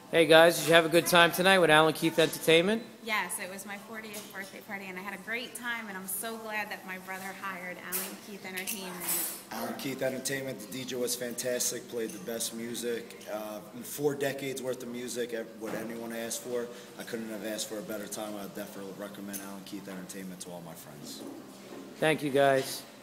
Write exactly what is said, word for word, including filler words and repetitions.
Hey guys, did you have a good time tonight with Alan Keith Entertainment? Yes, it was my fortieth birthday party, and I had a great time, and I'm so glad that my brother hired Alan Keith Entertainment. Alan Keith Entertainment, the D J was fantastic, played the best music, uh, four decades worth of music, what anyone asked for. I couldn't have asked for a better time. I would definitely recommend Alan Keith Entertainment to all my friends. Thank you guys.